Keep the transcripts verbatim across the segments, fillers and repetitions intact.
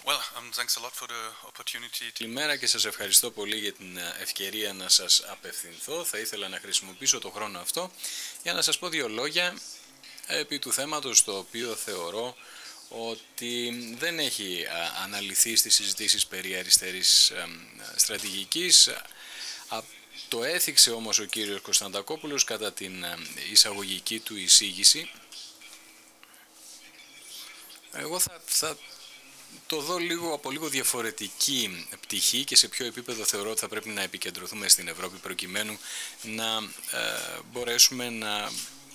Well, um, thanks a lot for the opportunity. Καλημέρα και σας ευχαριστώ πολύ για την ευκαιρία να σας απευθυνθώ. Θα ήθελα να χρησιμοποιήσω το χρόνο αυτό για να σας πω δύο λόγια επί του θέματος, το οποίο θεωρώ ότι δεν έχει αναλυθεί στις συζητήσεις περί αριστερής στρατηγικής. Το έθιξε όμως ο κύριος Κωνσταντακόπουλος κατά την εισαγωγική του εισήγηση. Εγώ θα, θα το δω λίγο από λίγο διαφορετική πτυχή και σε ποιο επίπεδο θεωρώ ότι θα πρέπει να επικεντρωθούμε στην Ευρώπη προκειμένου να ε, μπορέσουμε να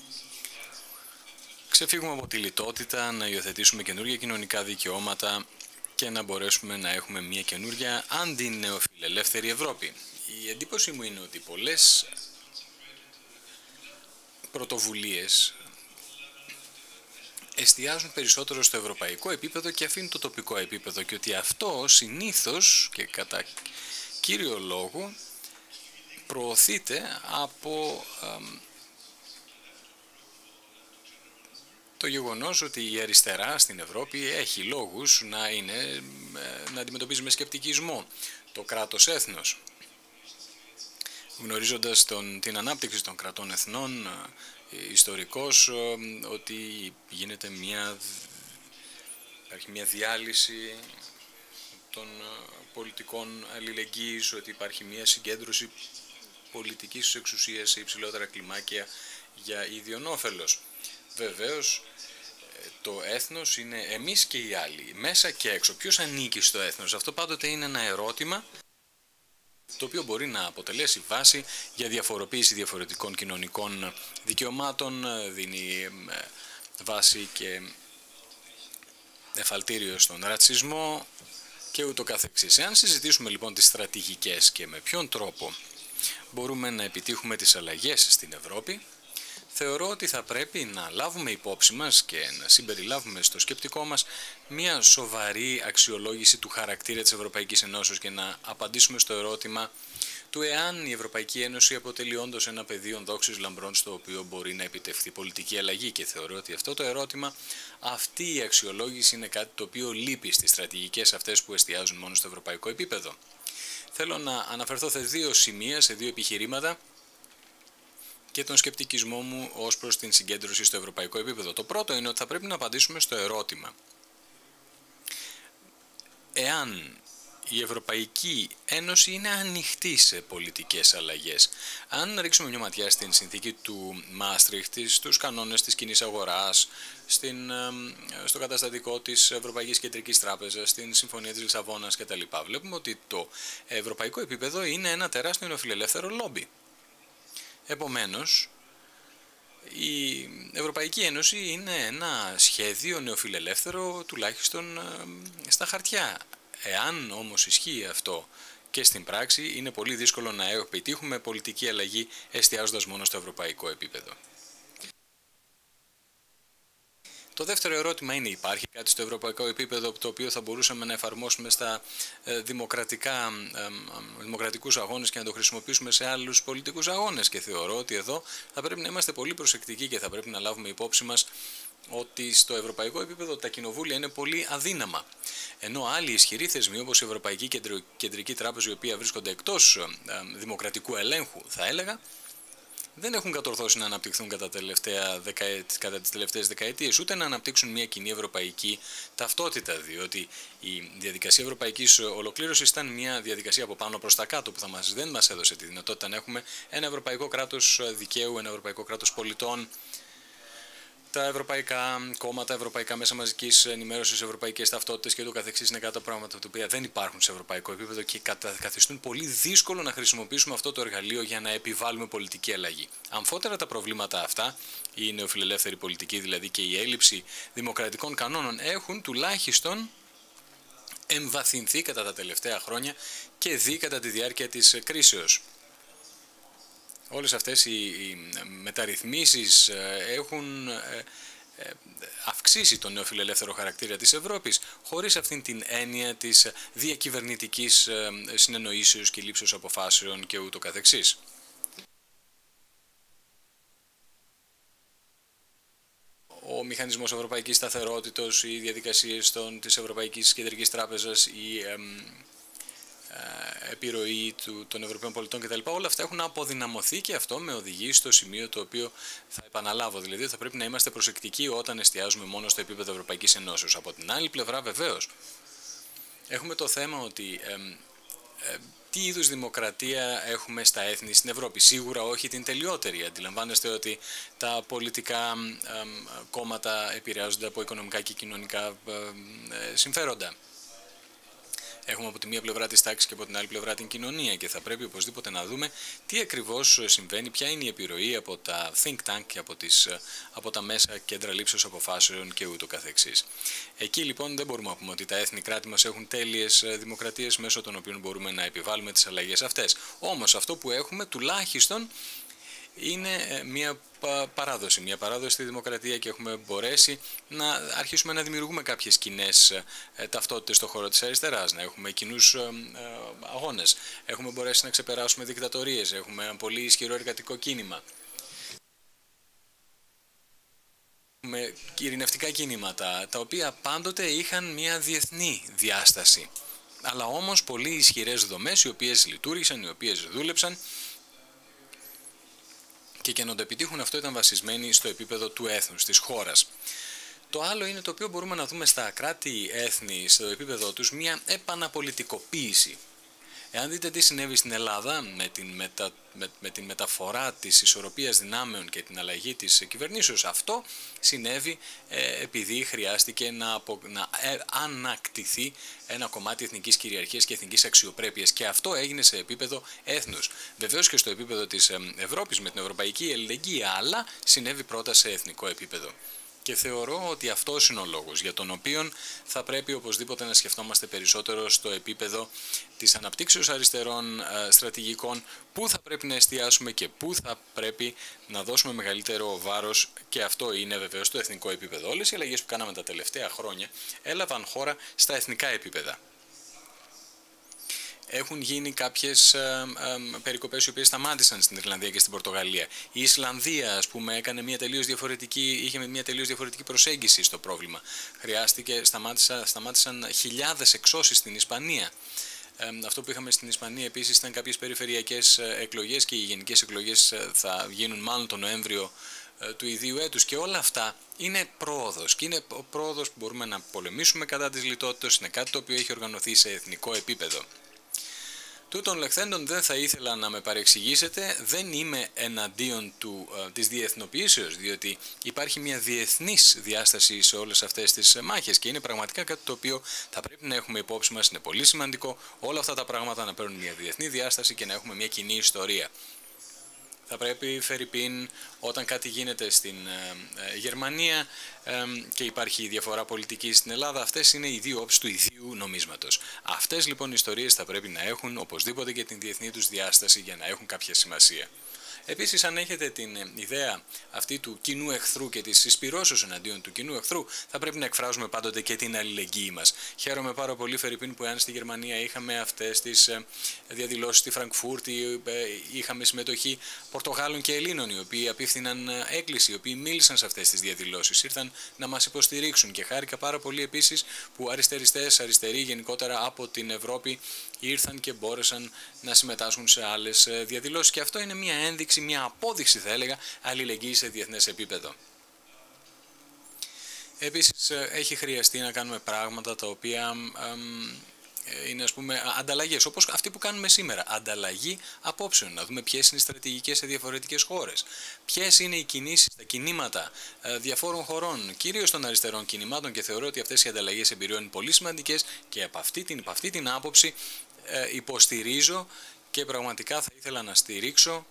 ξεφύγουμε από τη λιτότητα, να υιοθετήσουμε καινούργια κοινωνικά δικαιώματα και να μπορέσουμε να έχουμε μια καινούργια αντινεοφιλελεύθερη Ευρώπη. Η εντύπωση μου είναι ότι πολλές πρωτοβουλίες εστιάζουν περισσότερο στο ευρωπαϊκό επίπεδο και αφήνουν το τοπικό επίπεδο και ότι αυτό συνήθως και κατά κύριο λόγο προωθείται από ε, το γεγονός ότι η αριστερά στην Ευρώπη έχει λόγους να, είναι, να αντιμετωπίζει με σκεπτικισμό το κράτος έθνος. Γνωρίζοντας τον, την ανάπτυξη των κρατών εθνών, ιστορικός, ότι γίνεται μια, υπάρχει μια διάλυση των πολιτικών αλληλεγγύης, ότι υπάρχει μια συγκέντρωση πολιτικής εξουσίας σε υψηλότερα κλιμάκια για ίδιον όφελος. Βεβαίως, το έθνος είναι εμείς και οι άλλοι, μέσα και έξω. Ποιος ανήκει στο έθνος? Αυτό πάντοτε είναι ένα ερώτημα το οποίο μπορεί να αποτελέσει βάση για διαφοροποίηση διαφορετικών κοινωνικών δικαιωμάτων, δίνει βάση και εφαλτήριο στον ρατσισμό και ούτω καθεξής. Εάν συζητήσουμε λοιπόν τις στρατηγικές και με ποιον τρόπο μπορούμε να επιτύχουμε τις αλλαγές στην Ευρώπη, θεωρώ ότι θα πρέπει να λάβουμε υπόψη μας και να συμπεριλάβουμε στο σκεπτικό μας μια σοβαρή αξιολόγηση του χαρακτήρα της Ευρωπαϊκής Ενώσεως και να απαντήσουμε στο ερώτημα του εάν η Ευρωπαϊκή Ένωση αποτελεί όντως ένα πεδίο δόξης λαμπρών στο οποίο μπορεί να επιτευχθεί πολιτική αλλαγή, και θεωρώ ότι αυτό το ερώτημα, αυτή η αξιολόγηση είναι κάτι το οποίο λείπει στις στρατηγικές αυτές που εστιάζουν μόνο στο ευρωπαϊκό επίπεδο. Θέλω να αναφερθώ σε δύο σημεία, σε δύο επιχειρήματα και τον σκεπτικισμό μου ως προς την συγκέντρωση στο ευρωπαϊκό επίπεδο. Το πρώτο είναι ότι θα πρέπει να απαντήσουμε στο ερώτημα εάν η Ευρωπαϊκή Ένωση είναι ανοιχτή σε πολιτικές αλλαγές. Αν ρίξουμε μια ματιά στην συνθήκη του Μάστριχτ, στους κανόνες της κοινής αγοράς, στην, στο καταστατικό της Ευρωπαϊκής Κεντρικής Τράπεζας, στην Συμφωνία της Λισαβόνας κτλ., βλέπουμε ότι το ευρωπαϊκό επίπεδο είναι ένα τεράστιο νεοφιλελεύθερο λόμπι. Επομένως, η Ευρωπαϊκή Ένωση είναι ένα σχέδιο νεοφιλελεύθερο τουλάχιστον στα χαρτιά. Εάν όμως ισχύει αυτό και στην πράξη, είναι πολύ δύσκολο να επιτύχουμε πολιτική αλλαγή εστιάζοντας μόνο στο ευρωπαϊκό επίπεδο. Το δεύτερο ερώτημα είναι, υπάρχει κάτι στο ευρωπαϊκό επίπεδο το οποίο θα μπορούσαμε να εφαρμόσουμε στα δημοκρατικά, δημοκρατικούς αγώνες και να το χρησιμοποιήσουμε σε άλλους πολιτικούς αγώνες? Και θεωρώ ότι εδώ θα πρέπει να είμαστε πολύ προσεκτικοί και θα πρέπει να λάβουμε υπόψη μας ότι στο ευρωπαϊκό επίπεδο τα κοινοβούλια είναι πολύ αδύναμα. Ενώ άλλοι ισχυροί θεσμοί όπως η Ευρωπαϊκή Κεντρική Τράπεζα, οι οποίοι βρίσκονται εκτός δημοκρατικού ελέγχου, θα έλεγα, δεν έχουν κατορθώσει να αναπτυχθούν κατά, τελευταία δεκα... κατά τις τελευταίες δεκαετίες, ούτε να αναπτύξουν μια κοινή ευρωπαϊκή ταυτότητα, διότι η διαδικασία ευρωπαϊκής ολοκλήρωσης ήταν μια διαδικασία από πάνω προς τα κάτω που θα μας, δεν μας έδωσε τη δυνατότητα να έχουμε ένα ευρωπαϊκό κράτος δικαίου, ένα ευρωπαϊκό κράτος πολιτών, τα ευρωπαϊκά κόμματα, ευρωπαϊκά μέσα μαζικής ενημέρωσης, ευρωπαϊκές ταυτότητες και ούτω καθεξής είναι κάτι πράγματα τα οποία δεν υπάρχουν σε ευρωπαϊκό επίπεδο και καθιστούν πολύ δύσκολο να χρησιμοποιήσουμε αυτό το εργαλείο για να επιβάλλουμε πολιτική αλλαγή. Αμφότερα τα προβλήματα αυτά, η νεοφιλελεύθερη πολιτική δηλαδή και η έλλειψη δημοκρατικών κανόνων, έχουν τουλάχιστον εμβαθυνθεί κατά τα τελευταία χρόνια και δει κατά τη διάρκεια της κρίσεως. Όλες αυτές οι μεταρρυθμίσεις έχουν αυξήσει τον νεοφιλελεύθερο χαρακτήρα της Ευρώπης, χωρίς αυτήν την έννοια της διακυβερνητικής συνεννοήσεως και λήψεως αποφάσεων και ούτω καθεξής. Ο μηχανισμός ευρωπαϊκής σταθερότητος, οι διαδικασίες των, της Ευρωπαϊκής Κεντρικής Τράπεζας, η ε, ε, επιρροή του, των Ευρωπαίων πολιτών κτλ. Όλα αυτά έχουν αποδυναμωθεί και αυτό με οδηγεί στο σημείο το οποίο θα επαναλάβω, δηλαδή ότι θα πρέπει να είμαστε προσεκτικοί όταν εστιάζουμε μόνο στο επίπεδο Ευρωπαϊκής Ενώσεως. Από την άλλη πλευρά, βεβαίως, έχουμε το θέμα ότι ε, ε, τι είδους δημοκρατία έχουμε στα έθνη στην Ευρώπη. Σίγουρα όχι την τελειότερη. Αντιλαμβάνεστε ότι τα πολιτικά ε, κόμματα επηρεάζονται από οικονομικά και κοινωνικά ε, ε, συμφέροντα. Έχουμε από τη μία πλευρά της τάξης και από την άλλη πλευρά την κοινωνία και θα πρέπει οπωσδήποτε να δούμε τι ακριβώς συμβαίνει, ποια είναι η επιρροή από τα think tank και από, τις, από τα μέσα κέντρα λήψεως αποφάσεων και ούτω καθεξής. Εκεί λοιπόν δεν μπορούμε να πούμε ότι τα έθνη κράτη μας έχουν τέλειες δημοκρατίες μέσω των οποίων μπορούμε να επιβάλλουμε τις αλλαγές αυτές. Όμως αυτό που έχουμε τουλάχιστον είναι μια παράδοση, μια παράδοση στη δημοκρατία και έχουμε μπορέσει να αρχίσουμε να δημιουργούμε κάποιες κοινές ταυτότητες στον χώρο της αριστεράς, να έχουμε κοινούς αγώνες, έχουμε μπορέσει να ξεπεράσουμε δικτατορίες, έχουμε ένα πολύ ισχυρό εργατικό κίνημα. Έχουμε ειρηνευτικά κίνηματα, τα οποία πάντοτε είχαν μια διεθνή διάσταση, αλλά όμως πολύ ισχυρές δομές οι οποίες λειτουργήσαν, οι οποίες δούλεψαν. Και για να το επιτύχουν αυτό ήταν βασισμένοι στο επίπεδο του έθνους, της χώρας. Το άλλο είναι το οποίο μπορούμε να δούμε στα κράτη-έθνη, στο επίπεδο τους, μια επαναπολιτικοποίηση. Εάν δείτε τι συνέβη στην Ελλάδα με την, μετα, με, με την μεταφορά της ισορροπίας δυνάμεων και την αλλαγή της κυβερνήσεως, αυτό συνέβη ε, επειδή χρειάστηκε να, απο, να ε, ανακτηθεί ένα κομμάτι εθνικής κυριαρχίας και εθνικής αξιοπρέπειας και αυτό έγινε σε επίπεδο έθνους. Βεβαίως και στο επίπεδο της Ευρώπης με την ευρωπαϊκή αλληλεγγύη, αλλά συνέβη πρώτα σε εθνικό επίπεδο. Και θεωρώ ότι αυτός είναι ο λόγος για τον οποίο θα πρέπει οπωσδήποτε να σκεφτόμαστε περισσότερο στο επίπεδο της αναπτύξεως αριστερών στρατηγικών, πού θα πρέπει να εστιάσουμε και πού θα πρέπει να δώσουμε μεγαλύτερο βάρος, και αυτό είναι βεβαίως στο εθνικό επίπεδο. Όλες οι αλλαγές που κάναμε τα τελευταία χρόνια έλαβαν χώρα στα εθνικά επίπεδα. Έχουν γίνει κάποιες ε, ε, περικοπές οι οποίες σταμάτησαν στην Ιρλανδία και στην Πορτογαλία. Η Ισλανδία, ας πούμε, έκανε μια τελείως διαφορετική, είχε μια τελείως διαφορετική προσέγγιση στο πρόβλημα. Χρειάστηκε, σταμάτησαν, σταμάτησαν χιλιάδες εξώσεις στην Ισπανία. Ε, αυτό που είχαμε στην Ισπανία επίσης ήταν κάποιες περιφερειακές εκλογές και οι γενικές εκλογές θα γίνουν μάλλον τον Νοέμβριο του ιδίου έτους, και όλα αυτά είναι πρόοδος και είναι πρόοδος που μπορούμε να πολεμήσουμε κατά της λιτότητας, είναι κάτι το οποίο έχει οργανωθεί σε εθνικό επίπεδο. Τούτων λεχθέντων δεν θα ήθελα να με παρεξηγήσετε, δεν είμαι εναντίον του, ε, της διεθνοποιήσεως, διότι υπάρχει μια διεθνής διάσταση σε όλες αυτές τις μάχες και είναι πραγματικά κάτι το οποίο θα πρέπει να έχουμε υπόψη μας, είναι πολύ σημαντικό όλα αυτά τα πράγματα να παίρνουν μια διεθνή διάσταση και να έχουμε μια κοινή ιστορία. Θα πρέπει, φερειπίν, όταν κάτι γίνεται στην ε, Γερμανία ε, και υπάρχει διαφορά πολιτική στην Ελλάδα, αυτές είναι οι δύο όψεις του ιδίου νομίσματος. Αυτές λοιπόν οι ιστορίες θα πρέπει να έχουν οπωσδήποτε και την διεθνή τους διάσταση για να έχουν κάποια σημασία. Επίσης, αν έχετε την ιδέα αυτή του κοινού εχθρού και της συσπυρώσεως εναντίον του κοινού εχθρού, θα πρέπει να εκφράζουμε πάντοτε και την αλληλεγγύη μας. Χαίρομαι πάρα πολύ, φερειπίν, που εάν στη Γερμανία είχαμε αυτές τις διαδηλώσεις στη Φραγκφούρτη, είχαμε συμμετοχή Πορτογάλων και Ελλήνων, οι οποίοι απίφθηναν έκκληση, οι οποίοι μίλησαν σε αυτές τις διαδηλώσεις, ήρθαν να μας υποστηρίξουν, και χάρηκα πάρα πολύ επίσης που αριστεριστές, αριστεροί γενικότερα από την Ευρώπη ήρθαν και μπόρεσαν να συμμετάσχουν σε άλλες διαδηλώσεις, και αυτό είναι μια ένδειξη, μια απόδειξη θα έλεγα αλληλεγγύη σε διεθνές επίπεδο. Επίσης έχει χρειαστεί να κάνουμε πράγματα τα οποία εμ, είναι, ας πούμε, ανταλλαγές, όπως αυτή που κάνουμε σήμερα, ανταλλαγή απόψεων, να δούμε ποιες είναι οι στρατηγικές σε διαφορετικές χώρες, ποιες είναι οι κινήσεις, τα κινήματα διαφόρων χωρών, κυρίως των αριστερών κινημάτων, και θεωρώ ότι αυτές οι ανταλλαγές εμπειριών είναι πολύ σημαντικές και από αυτή την, από αυτή την άποψη ε, υποστηρίζω και πραγματικά θα ήθελα να στηρίξω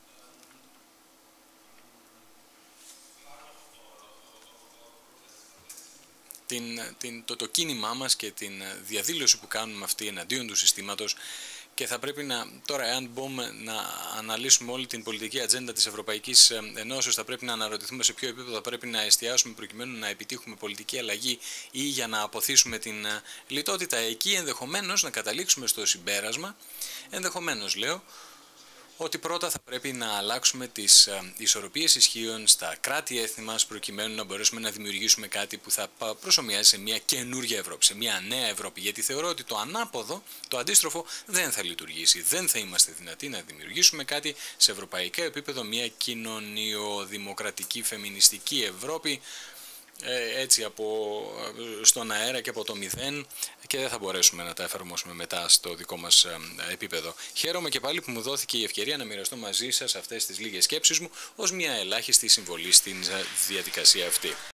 Την, την, το, το κίνημά μας και την διαδήλωση που κάνουμε αυτή εναντίον του συστήματος, και θα πρέπει να, τώρα εάν μπορούμε να αναλύσουμε όλη την πολιτική ατζέντα της Ευρωπαϊκής Ενώσεως, θα πρέπει να αναρωτηθούμε σε ποιο επίπεδο θα πρέπει να εστιάσουμε προκειμένου να επιτύχουμε πολιτική αλλαγή ή για να αποθήσουμε την λιτότητα. Εκεί ενδεχομένως να καταλήξουμε στο συμπέρασμα, ενδεχομένως λέω, ότι πρώτα θα πρέπει να αλλάξουμε τις ισορροπίες ισχύων στα κράτη-έθνη μας, προκειμένου να μπορέσουμε να δημιουργήσουμε κάτι που θα προσομοιάζει σε μια καινούργια Ευρώπη, σε μια νέα Ευρώπη. Γιατί θεωρώ ότι το ανάποδο, το αντίστροφο, δεν θα λειτουργήσει. Δεν θα είμαστε δυνατοί να δημιουργήσουμε κάτι σε ευρωπαϊκό επίπεδο, μια κοινωνιοδημοκρατική, φεμινιστική Ευρώπη, έτσι από στον αέρα και από το μηδέν, και δεν θα μπορέσουμε να τα εφαρμόσουμε μετά στο δικό μας επίπεδο. Χαίρομαι και πάλι που μου δόθηκε η ευκαιρία να μοιραστώ μαζί σας αυτές τις λίγες σκέψεις μου ως μια ελάχιστη συμβολή στην διαδικασία αυτή.